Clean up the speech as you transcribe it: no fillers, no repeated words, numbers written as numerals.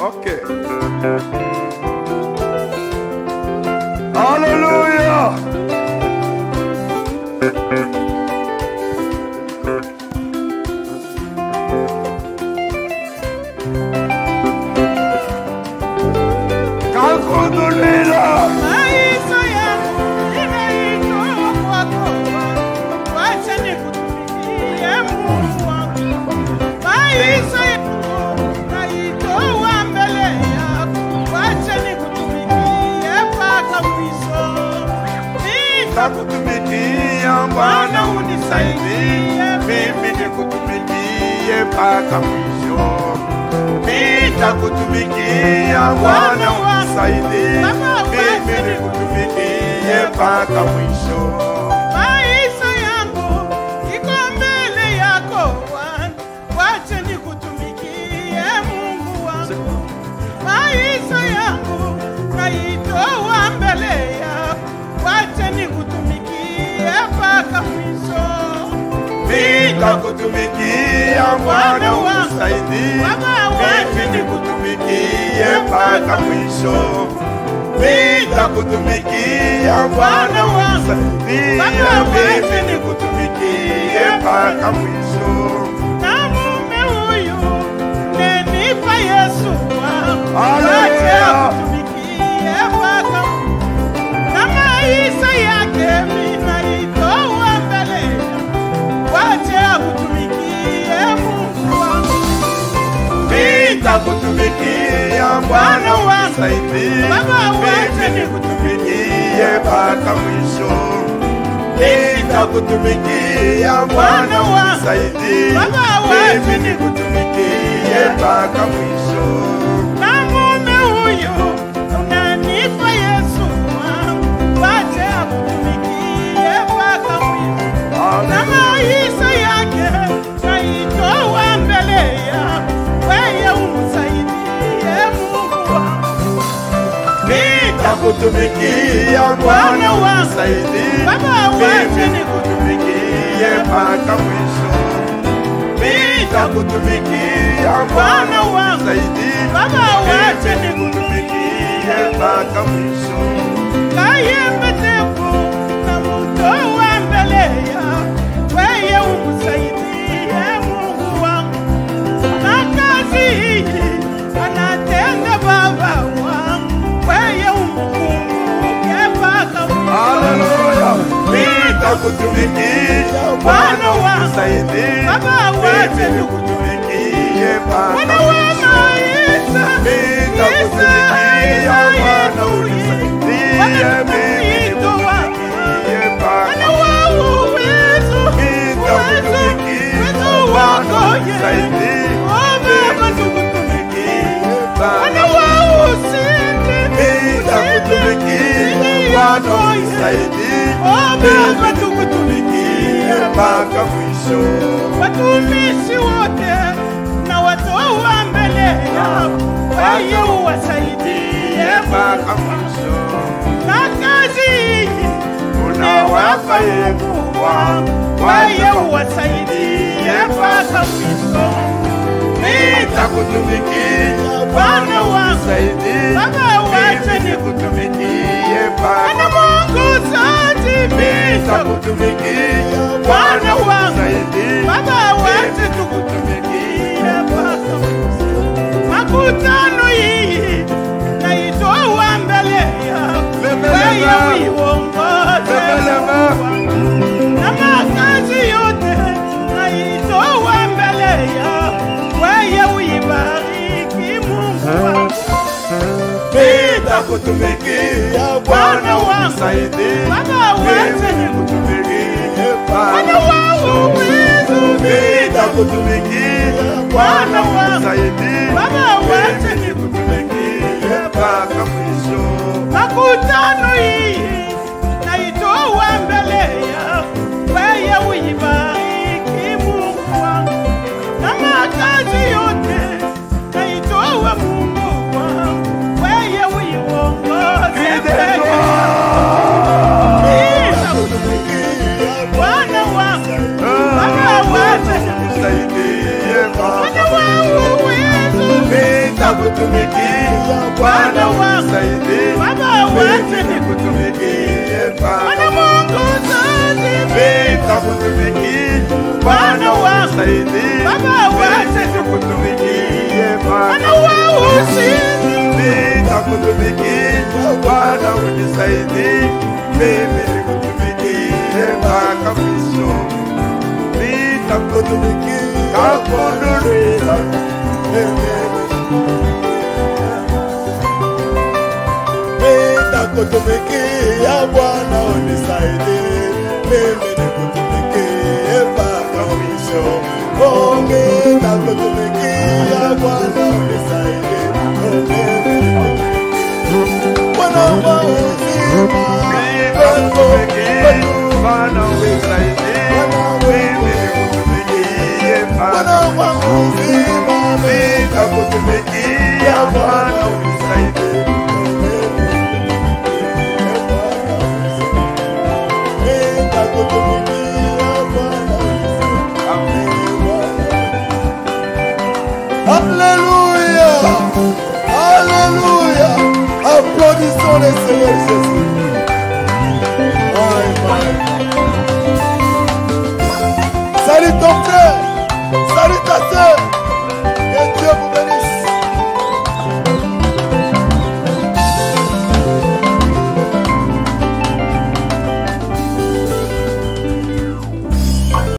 Okay. Hallelujah. Kalkundulila. Maisha yangu inaitwa kwako, wacha nikutumikie Mungu wangu. Maisha yangu naitoa mbele yako, wacha nikutumikie mpaka mwisho. Nitakutumikia Bwana, unisaidie mimi nikutumikie mpaka mwisho. Nitakutumikia Bwana, unisaidie mimi nikutumikie mpaka mwisho. Maisha yangu iko mbele yako Bwana, wacha nikutumikie Mungu wangu. Maisha yangu naitoa mbele yako, wacha nikutumikie mpaka mwisho. Nitakutumikia Bwana, unisaidie mimi nikutumikie mpaka mwisho. Nitakutumikia Bwana, unisaidie mimi nikutumikie mpaka mwisho. Na mume huyu nenipa Yesu wangu, Hallelujah. wacha akutumikie mpaka na maisha yake ninaitoa mbele yako, wacha akutumikie Mungu wangu. Nitakutumikia Bwana, unisaidie mimi nikutumikie mpaka mwisho. Nitakutumikia Bwana, unisaidie mimi nikutumikie mpaka mwisho. Na mume huyu unanipa Yesu wangu, wacha akutumikie mpaka mwisho. Na maisha yake naitoa mbele yako, wewe umsaidie Mungu wangu. Nitakutumikia Bwana, unisaidie mimi nikutumikie mpaka mwisho. Nitakutumikia Bwana, unisaidie mimi nikutumikie mpaka mwisho. Kayembetefu na mutoa mbele yako, wewe umsaidie Mungu wangu. Na kazi hii anatenda baba wangu, wewe umkumbuke mpaka mwisho. Hallelujah. Nitakutumikia Bwana, unisaidie mimi nikutumikie mpaka Bwana wa mwisho. maisha, Nitakutumikia Bwana, unisaidie mimi nikutumikie mpaka Bwana wa uwezo, nitakutumikia Bwana, unisaidie mimi nikutumikie Bwana mpaka wa ushindi, nitakutumikia Bwana, unisaidie mimi nikutumikie mpaka mwisho. watumishi wote na watoa mbele yako, wewe uwasaidie Mpaka mwisho. na kazi hii Unawapa Mungu wangu, wewe uwasaidie mpaka mwisho. nitakutumikia Bwana, unisaidie mimi nikutumikie Bwana mpaka Mungu zaji nitakutumikia Bwana, unisaidie Baba wache mimi tukutumikie mpaka mwisho. Makutano hii naitoa mbele yako, wewe uiongoze na makazi yote naitoa mbele yako, wewe uibariki Mungu wangu. nitakutumikia Bwana, unisaidie Baba wache mimi nikutumikie Bwana mpaka wangu uwezo, nitakutumikia Bwana, unisaidie Baba wache mimi nikutumikie mpaka mwisho. makutano hii naitoa mbele yako, wewe uibariki Mungu wangu na makazi yote naitoa Mungu wangu, wewe uiongoze Bwana wangu, Baba wache Unisaidie Bwana wangu uwezo, nitakutumikia Bwana wangu, Baba wacha nikutumikie Bwana Mungu zaidi, nitakutumikia Bwana wangu, Baba wacha nikutumikie Bwana wangu zaidi, nitakutumikia Bwana unisaidie mimi nikutumikie mpaka mwisho nitakutumikia kakunulia nitakutumikia Bwana unisaidie mimi nikutumikie mpaka mwisho nitakutumikia Bwana unisaidie Bwana wa uzima nitakutumikia Bwana unisaidie mimi nikutumikie Bwana wa uzima nitakutumikia Bwana unisaidie Alléluia, Alléluia, applaudissons le Seigneur Jésus.